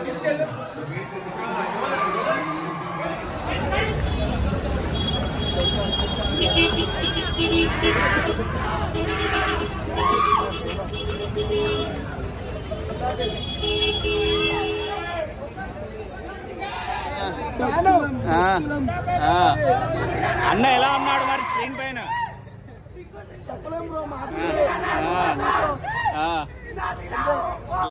అన్న ఎలా ఉన్నాడు మరి స్క్రీన్ పైన చెప్పలేం బ్రో.